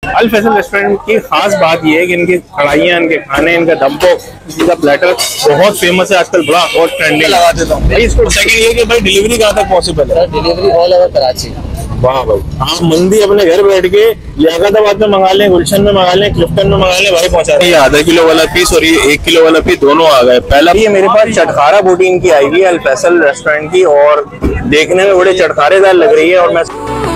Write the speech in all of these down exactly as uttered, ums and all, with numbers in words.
अल Faisal restaurant की खास बात यह है कि इनकी कढ़ाइयाँ, इनके खाने, इनका दम्पो, इनका प्लेटर बहुत फेमस है आजकल, बड़ा बहुत ट्रेंडिंग लगा देता हूँ भाई। इसको सेकंड ये कि भाई डिलीवरी कहाँ तक पॉसिबल है? Delivery all over Karachi. वाह भाई, आप मंदी अपने घर बैठ के लियाकताबाद में मंगा लें, गुलशन में मंगा लें, क्लिफ्टन में मंगा लें, भाई पहुंचा दें। ये आधा किलो वाला पीस और ये एक किलो वाला पीस दोनों आ गए। पहला ये मेरे पास चटखारा बोटी इनकी आई हुई है अल फैसल रेस्टोरेंट की, और देखने में बड़े चटखारेदार लग रही है। और मैं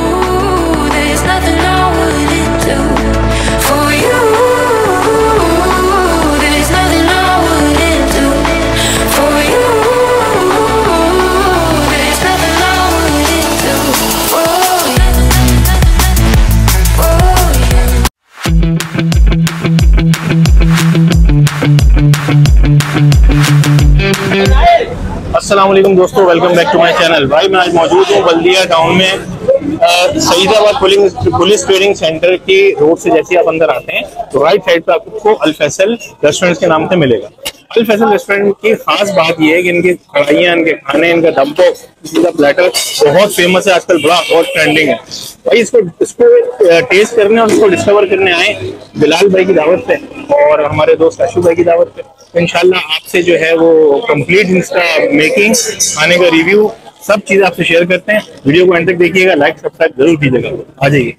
अस्सलाम वालेकुम दोस्तों, welcome back to my channel. भाई मैं आज मौजूद हूँ बल्दिया टाउन में, Saeedabad police police training centre की रोड से जैसे आप अंदर आते हैं तो राइट साइड पे आपको अल फैसल रेस्टोरेंट के नाम से मिलेगा। अल फैसल रेस्टोरेंट की खास बात यह है कि इनकी कढ़ाइयाँ, इनके खाने, इनका दम्पो, इनका प्लेटर बहुत फेमस है आजकल, बड़ा बहुत ट्रेंडिंग है भाई। इसको इसको टेस्ट करने और इसको डिस्कवर करने आए बिलाल भाई की दावत पे और हमारे दोस्त आशू भाई की दावत पे। इंशाल्लाह आपसे जो है वो कंप्लीट इसका मेकिंग, खाने का रिव्यू, सब चीज़ आपसे शेयर करते हैं। वीडियो को एंड तक देखिएगा, लाइक सब्सक्राइब जरूर कीजिएगा। आ जाइए।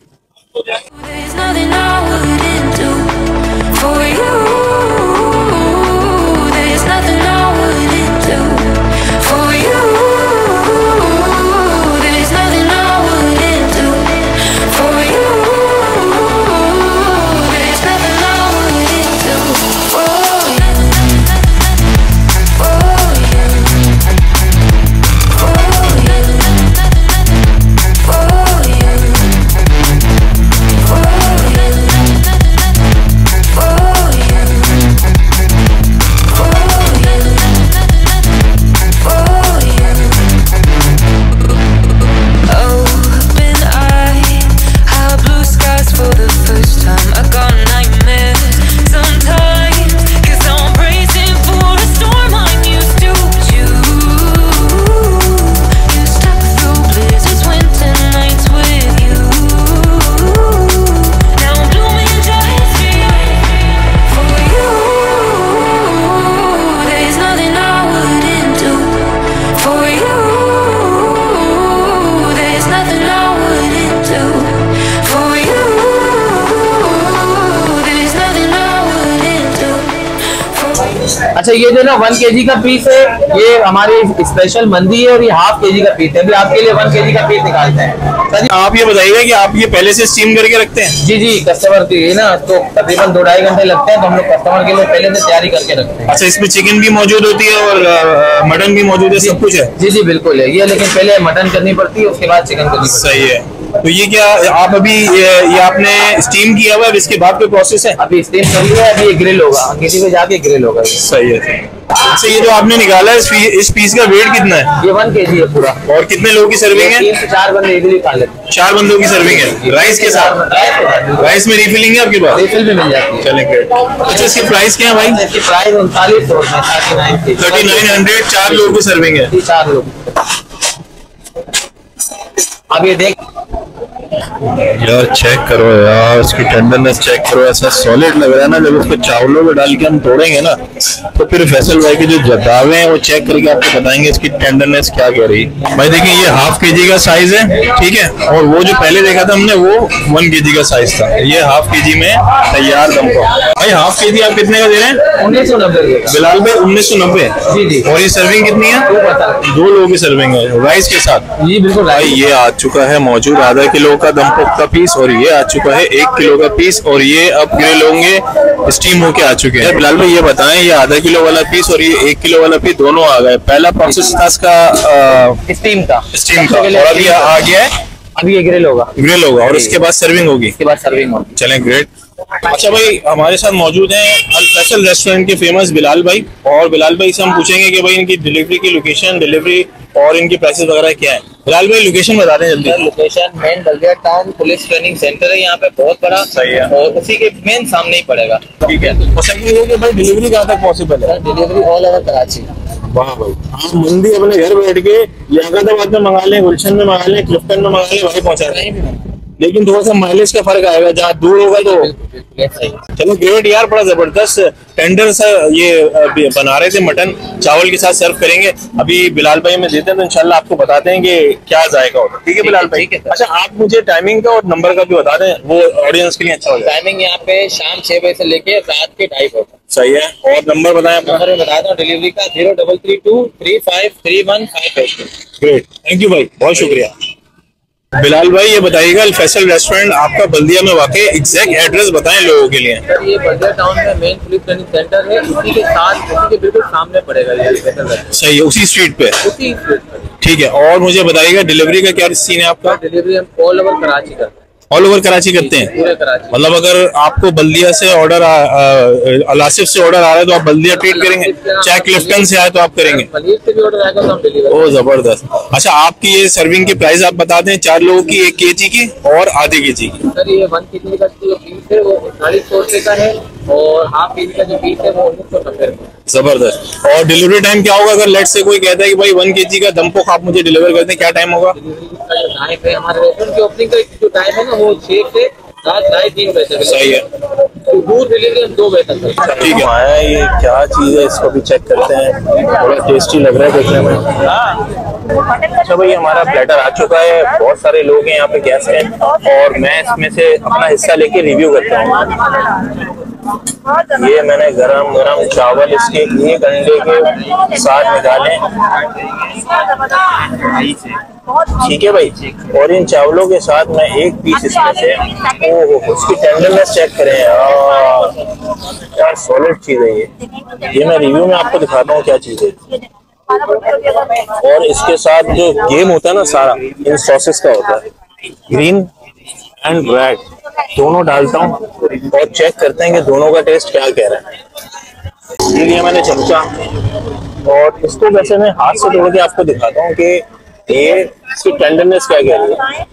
अच्छा, ये जो ना वन केजी का पीस है, ये हमारी स्पेशल मंदी है और ये हाफ केजी का पीस है। अभी आपके लिए वन केजी का पीस निकालते हैं। सर आप ये बताइएगा कि आप ये पहले से स्टीम करके रखते हैं? जी जी, कस्टमर के लिए ना तो तकरीबन दो ढाई घंटे लगते हैं, तो हम लोग कस्टमर के लिए पहले से तैयारी करके रखते हैं। अच्छा, इसमें चिकन भी मौजूद होती है और मटन भी मौजूद है, सब कुछ है? जी जी बिल्कुल है ये, लेकिन पहले मटन करनी पड़ती है, उसके बाद चिकन करनी पड़ती है। सही है। तो ये क्या आप अभी ये, ये आपने स्टीम किया हुआ है, इसके बाद कोई प्रोसेस है? अभी स्टीम करी है, अभी ये ग्रिल होगा, किसी पे जाके ग्रिल होगा। सही है। अच्छा, ये जो आपने निकाला है, इस, पी, इस पीस का वेट कितना है? ये वन केजी है पूरा। और कितने लोगों की सर्विंग है? तीन से चार बंदे इजीली खा लेते हैं। चार बंदों की सर्विंग है राइस के साथ? राइस में रिफिलिंग है आपके पास? रिफिल भी मिल जाती है। चलें ग्रेट। अच्छा, इसकी प्राइस क्या है भाई? इसकी प्राइस उनतालीस सौ थर्टी नाइन हंड्रेड चार लोगों की सर्विंग है। चार लोग। अब ये देख यार, चेक करो यार, इसकी टेंडरनेस चेक करो, ऐसा सॉलिड लग रहा है ना। जब उसको चावलों में डाल के हम तोड़ेंगे ना तो फिर फैसल भाई के जो जदावे हैं वो चेक करके आपको बताएंगे इसकी टेंडरनेस क्या कह रही। भाई देखिए, ये हाफ के जी का साइज है, ठीक है, और वो जो पहले देखा था हमने वो वन के जी का साइज था। ये हाफ के जी में तैयार दमको। भाई हाफ के जी आप कितने का दे रहे हैं? उन्नीस सौ नब्बे बिलाल भाई उन्नीस सौ नब्बे। जी जी। और ये सर्विंग कितनी है? दो लोगों की सर्विंग है राइस के साथ। जी बिल्कुल। भाई ये आ चुका है मौजूद आधा किलो का दमपोक का पीस, और ये आ चुका है एक किलो का पीस, और ये अब ग्रिल होंगे, स्टीम होके आ चुके हैं। बिलाल भाई ये बताएं, ये आधा किलो वाला पीस और ये एक किलो वाला पीस दोनों आ गए। पहला प्रोसेस था इसका स्टीम का स्टीम का, और अभी आ गया है, अभी ये ग्रिल होगा। ग्रिल होगा और इसके बाद सर्विंग होगी। इसके बाद सर्विंग होगी। चलें ग्रेट। अच्छा भाई, हमारे साथ मौजूद हैं अल फैसल रेस्टोरेंट के फेमस बिलाल भाई, और बिलाल भाई से हम पूछेंगे कि भाई इनकी डिलीवरी की लोकेशन, डिलीवरी और इनकी प्राइसेस वगैरह क्या है। बिलाल भाई लोकेशन बता दें जल्दी। Location main Baldia town police training centre है, यहाँ पे बहुत बड़ा। सही है। और उसी के मेन सामने ही पड़ेगा। ठीक है। और सेकंड ये कि भाई डिलीवरी कहाँ तक पॉसिबल है? Delivery all over Karachi. वाह भाई, आप मंदी अपने घर बैठ के लियाकताबाद में मंगा लें, गुलशन में मंगा लें, क्लिफ्टन में मंगा लें, वहीं पहुंचा दें। लेकिन थोड़ा सा माइलेज का फर्क आएगा, जहाँ दूर होगा तो। चलो ग्रेट यार, बड़ा जबरदस्त टेंडर सा ये बना रहे थे, मटन चावल के साथ सर्व करेंगे। अभी बिलाल भाई में देते हैं तो इंशाल्लाह आपको बताते हैं कि क्या जाएगा होगा। ठीक है बिलाल भाई? अच्छा आप मुझे टाइमिंग का और नंबर का भी बता दें, वो ऑडियंस के लिए अच्छा हो जाए। टाइमिंग यहाँ पे शाम छह बजे से लेके रात के ढाई बजे। सही है। और नंबर बताएं अपना? नंबर बता दो डिलीवरी का, zero double three two three five three one five eight. Great, thank you भाई, बहुत शुक्रिया। बिलाल भाई ये बताइएगा, अल फैसल रेस्टोरेंट आपका बल्दिया में वाकई एग्जैक्ट एड्रेस बताएं लोगों के लिए। सर ये बल्दिया टाउन में मेन पुलिस ट्रेनिंग सेंटर है, इसी के साथ इसी के बिल्कुल सामने पड़ेगा ये फैसल रेस्टोरेंट। सही है, उसी स्ट्रीट पे। उसी स्ट्रीट पर। ठीक है, और मुझे बताइएगा डिलीवरी का क्या सीन है आपका? डिलीवरी हम ऑल ओवर कराची करते हैं। ऑल ओवर कराची करते हैं? पूरे कराची। मतलब अगर आपको बल्दिया से ऑर्डर, अलासिफ से ऑर्डर आ रहा है तो आप बल्दिया ट्रीट करेंगे, चाहे क्लिफ्टन से आए तो आप करेंगे? मलीर से भी ऑर्डर आएगा तो हम डिलीवर। ओ जबरदस्त। अच्छा आपकी ये सर्विंग की प्राइस आप बता दें, चार लोगों की, एक केजी की और आधे केजी की। सर ये वन केजी का जो पीस है वो अड़तालीस सौ रुपए का है, और हाफ केजी का जो पीस है वो उन्नीस सौ नब्बे रुपए। जबरदस्त। और डिलीवरी टाइम क्या होगा अगर लेट से कोई कहता है कि भाई वन केजी का दम पोक आप मुझे डिलीवर कर दें, क्या टाइम होगा? डिलीवरी का जो टाइम है हमारे रेस्टोरेंट की ओपनिंग का जो टाइम है ना वो छह से रात ढाई तीन बजे तक। सही है। तो दूर डिलीवरी हम दो बजे तक। ठीक है। आया ये क्या चीज है, इसको भी चेक करते हैं, बड़ा टेस्टी लग रहा है देखने में। अच्छा भाई हमारा प्लेटर आ चुका है, बहुत सारे लोग हैं यहाँ पे, गेस्ट हैं, और मैं इसमें से अपना हिस्सा लेके रिव्यू करता हूँ। ये मैंने गरम गरम चावल इसके एक अंडे के साथ निकाले। ठीक है भाई, और इन चावलों के साथ मैं एक पीस इसमें से, ओह उसकी टेंडरनेस चेक करें यार, सॉलिड चीज है ये। ये मैं रिव्यू में आपको दिखाता हूँ क्या चीज है। और इसके साथ जो गेम होता है ना सारा इन सॉसेस का होता है, ग्रीन एंड रेड दोनों डालता हूँ और चेक करते हैं कि दोनों का टेस्ट क्या कह रहा है। ये लिया मैंने चमचा, और इसको वैसे मैं हाथ से तोड़ के आपको दिखाता हूँ कि ये इसकी टेंडरनेस क्या कह रही है।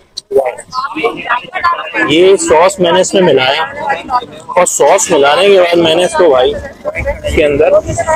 ये सॉस मैंने इसमें मिलाया, और सॉस मिलाने के बाद मैंने इसको भाई इसके अंदर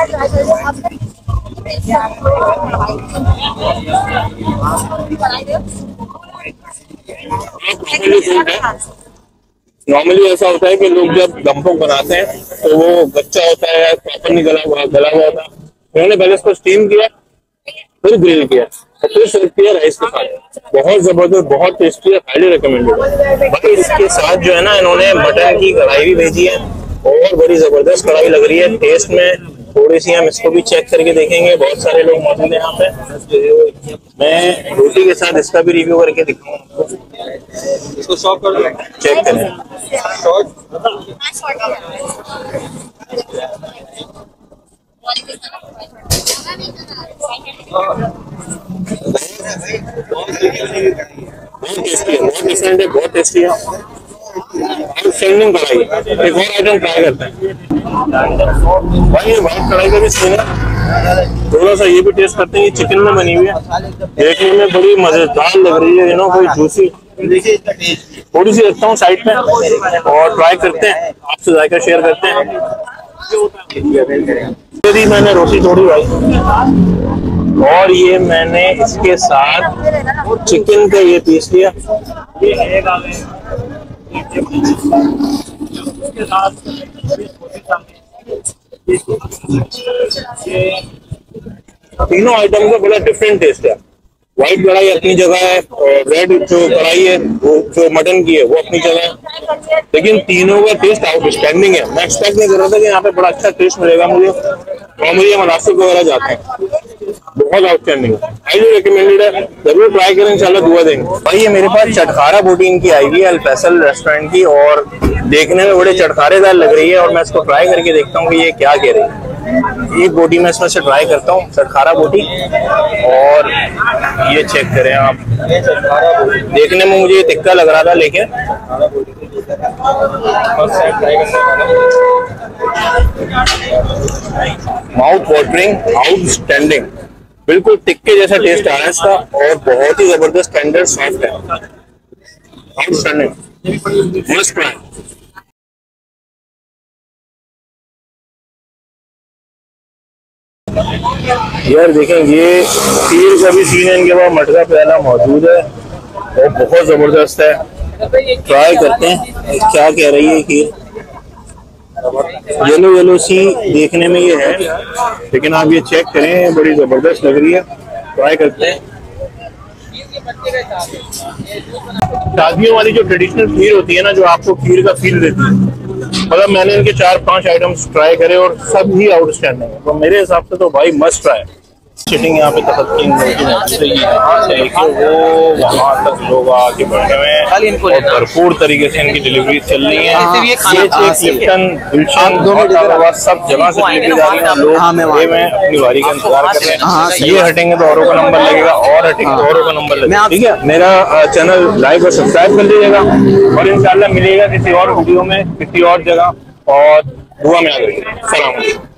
नॉर्मली ऐसा होता है कि लोग जब दमपोक बनाते हैं तो वो कच्चा होता है, प्रॉपर नहीं गला हुआ गला हुआ होता है। उन्होंने पहले इसको स्टीम किया, फिर ग्रिल किया, और फिर सर्व किया राइस के साथ। बहुत जबरदस्त, बहुत टेस्टी है, हाईली रिकमेंडेड। बाकी इसके साथ जो है ना इन्होंने मटन की कढ़ाई भी भेजी है, और बड़ी जबरदस्त कढ़ाई लग रही है टेस्ट में। थोड़ी सी हम इसको भी चेक करके देखेंगे, बहुत सारे लोग मौजूद हैं यहाँ पे। मैं रोटी के साथ इसका भी रिव्यू करके दिखाऊंगा। इसको सॉफ कर दो, चेक करें। बहुत टेस्टी है, बहुत डिफरेंट है, बहुत टेस्टी है। आउटस्टैंडिंग कढ़ाई। एक और आइटम ट्राई करते हैं भाई, ये व्हाइट कढ़ाई का भी सीन है, थोड़ा सा ये भी टेस्ट करते हैं। ये चिकन में बनी हुई है, देखने में बड़ी मजेदार लग रही है, यू नो कोई जूसी। थोड़ी सी रखता हूँ साइड पे और ट्राई करते हैं, आपसे जायका शेयर करते हैं। यदि मैंने रोटी तोड़ी भाई, और ये मैंने इसके साथ चिकन का ये पीस लिया, तीनों आइटम का बड़ा डिफरेंट टेस्ट है। व्हाइट कढ़ाई अपनी जगह है, और रेड जो कढ़ाई है वो जो मटन की है वो अपनी जगह है, लेकिन तीनों का टेस्ट आउटस्टैंडिंग है। मैं एक्सपेक्ट नहीं कर रहा था कि यहाँ पे बड़ा अच्छा टेस्ट मिलेगा मुझे। नॉर्मली हम अलासिफ वगैरह जाते हैं, बहुत आउटस्टैंडिंग है, हाईली रिकमेंडेड है, जरूर ट्राई करें, इंशाल्लाह दुआ देंगे। भाई ये मेरे पास चटखारा बोटी इनकी आई हुई है अल फैसल रेस्टोरेंट की, और देखने में बड़े चटखारेदार लग रही है, और मैं इसको ट्राई करके देखता हूँ कि ये क्या कह रही है। एक बोटी मैं इसमें से ट्राई करता हूँ, चटखारा बोटी, और ये चेक करें आप। देखने में मुझे तिक्का लग रहा था, लेकिन माउथ वाटरिंग, आउटस्टैंडिंग, बिल्कुल टिक्के जैसा टेस्ट आ रहा है इसका, और बहुत ही जबरदस्त टेंडर सॉफ्ट है, आउटस्टैंडिंग, मस्ट ट्राई। यार देखें, ये खीर का भी सीन है इनके पास, मटका प्याला मौजूद है और बहुत जबरदस्त है। ट्राई करते हैं क्या कह रही है खीर। येलो येलो सी देखने में ये है, लेकिन आप ये चेक करें, बड़ी जबरदस्त लग रही है। ट्राई करते हैं। शादियों वाली जो ट्रेडिशनल खीर होती है ना, जो आपको खीर का फील देती है, मतलब मैंने इनके चार पांच आइटम्स ट्राई करे और सब ही आउटस्टैंडिंग है। तो मेरे हिसाब से तो भाई मस्ट ट्राई। सिटिंग यहाँ पे तफक्की यहाँ से लेके वो वहाँ तक लोग आके बैठे हुए हैं और भरपूर तरीके से इनकी डिलीवरी चल रही है। लिप्टन, गुलशन, सब जगह से डिलीवरी जा रही है। लोग ये में अपनी बारी का इंतजार कर रहे हैं। ये हटेंगे तो औरों का नंबर लगेगा, और हटेंगे तो औरों का नंबर लगेगा। ठीक है, मेरा चैनल लाइक और सब्सक्राइब कर लीजिएगा और इंशाल्लाह मिलेगा किसी और वीडियो में किसी और जगह, और दुआ में आ जाएंगे। सलाम।